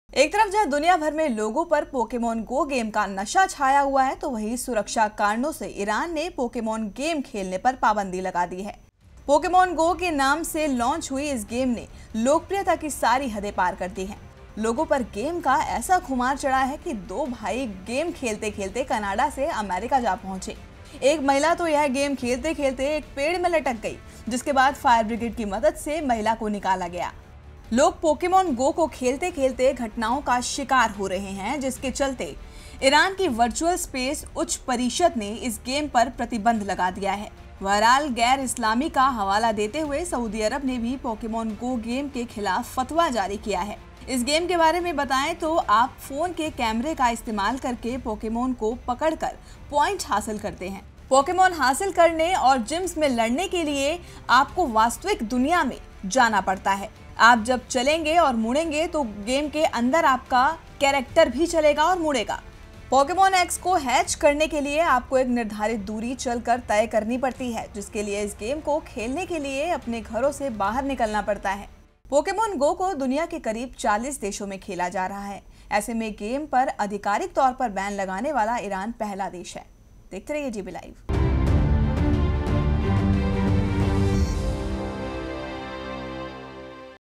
एक तरफ जहां दुनिया भर में लोगों पर पोकेमॉन गो गेम का नशा छाया हुआ है, तो वहीं सुरक्षा कारणों से ईरान ने पोकेमॉन गेम खेलने पर पाबंदी लगा दी है। पोकेमॉन गो के नाम से लॉन्च हुई इस गेम ने लोकप्रियता की सारी हदें पार कर दी हैं। लोगों पर गेम का ऐसा खुमार चढ़ा है कि दो भाई गेम खेलते खेलते कनाडा से अमेरिका जा पहुंचे। एक महिला तो यह गेम खेलते खेलते एक पेड़ में लटक गई, जिसके बाद फायर ब्रिगेड की मदद से महिला को निकाला गया। लोग पोकेमॉन गो को खेलते खेलते घटनाओं का शिकार हो रहे हैं, जिसके चलते ईरान की वर्चुअल स्पेस उच्च परिषद ने इस गेम पर प्रतिबंध लगा दिया है। बहरहाल गैर इस्लामी का हवाला देते हुए सऊदी अरब ने भी पोकेमॉन गो गेम के खिलाफ फतवा जारी किया है। इस गेम के बारे में बताएं तो आप फोन के कैमरे का इस्तेमाल करके पोकेमॉन को पकड़कर पॉइंट हासिल करते हैं। पोकेमॉन हासिल करने और जिम्स में लड़ने के लिए आपको वास्तविक दुनिया में जाना पड़ता है। आप जब चलेंगे और मुड़ेंगे तो गेम के अंदर आपका कैरेक्टर भी चलेगा और मुड़ेगा। पोकेमॉन एक्स को हैच करने के लिए आपको एक निर्धारित दूरी चलकर तय करनी पड़ती है, जिसके लिए इस गेम को खेलने के लिए अपने घरों से बाहर निकलना पड़ता है। पोकेमॉन गो को दुनिया के करीब 40 देशों में खेला जा रहा है। ऐसे में गेम पर आधिकारिक तौर पर बैन लगाने वाला ईरान पहला देश है। देखते रहिए जीबी लाइव।